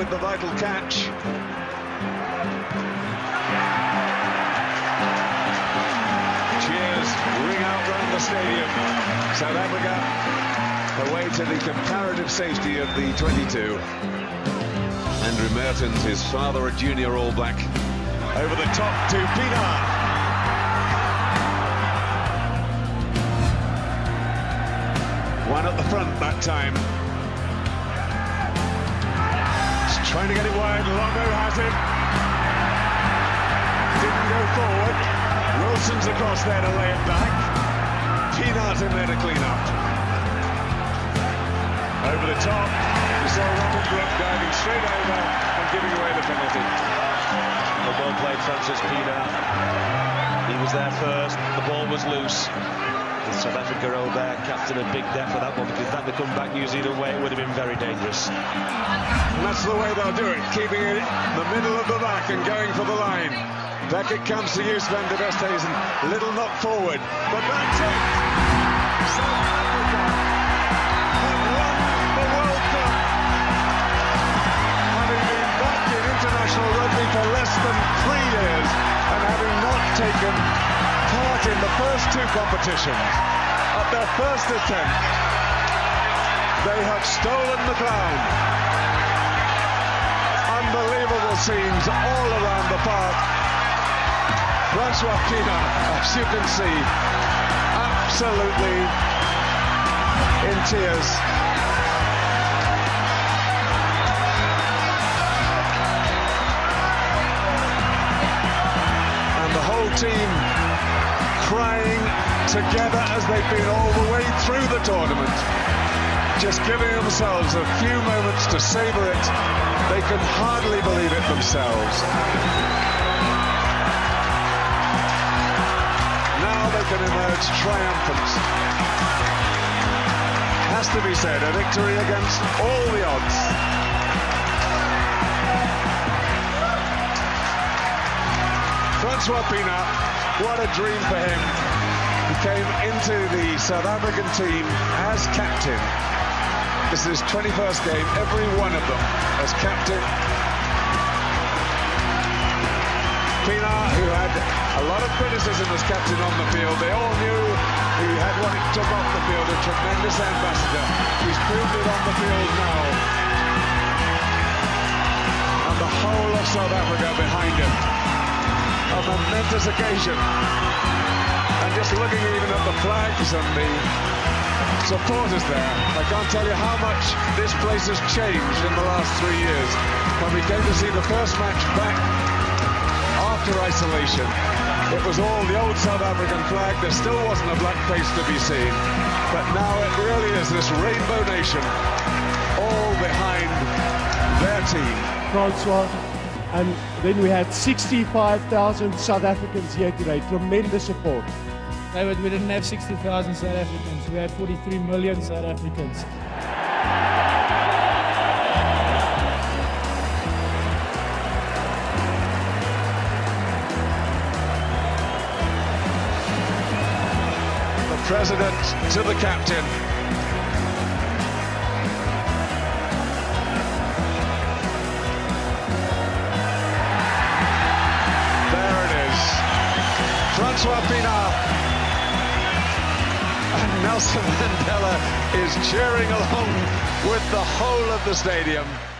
with the vital catch. Cheers ring out round the stadium. South Africa away to the comparative safety of the 22. Andrew Mehrtens, his father, a junior All Black. Over the top to Pienaar. One at the front that time. He's trying to get it wide. Longo has it. Didn't go forward. Wilson's across there to lay it back. Pienaar's in there to clean up. Over the top. You saw Robin-Brook diving straight over and giving away the penalty. The ball played Francis Pienaar. He was there first. The ball was loose. The South Africa rolled there, captain a big debt for that one, because if that had come back New Zealand way, it would have been very dangerous. And that's the way they'll do it, keeping it in the middle of the back and going for the line. Back it comes to Joos van der Westhuizen. Little knock forward, but that's it. South Africa have won the World Cup, having been back in international rugby for less than 3 years and having not taken part in the first two competitions. At their first attempt, they have stolen the crown. Unbelievable scenes all around the park. Francois Pienaar, as you can see, absolutely in tears. And the whole team crying together as they've been all the way through the tournament, just giving themselves a few moments to savour it. They can hardly believe it themselves. Now they can emerge triumphant. Has to be said, a victory against all the odds. Francois Pienaar, what a dream for him. He came into the South African team as captain. This is his 21st game, every one of them as captain. Pienaar, who had a lot of criticism as captain on the field, they all knew he had what it took off the field, a tremendous ambassador. He's proved it on the field now. And the whole of South Africa behind him. A momentous occasion. And just looking even at the flags and the supporters there, I can't tell you how much this place has changed in the last 3 years. When we came to see the first match back after isolation, it was all the old South African flag. There still wasn't a black face to be seen. But now it really is this rainbow nation, all behind their team. Francois. And then we had 65,000 South Africans here today. Tremendous support. No, but we didn't have 60,000 South Africans. We had 43 million South Africans. The president to the captain. Francois Pienaar, and Nelson Mandela is cheering along with the whole of the stadium.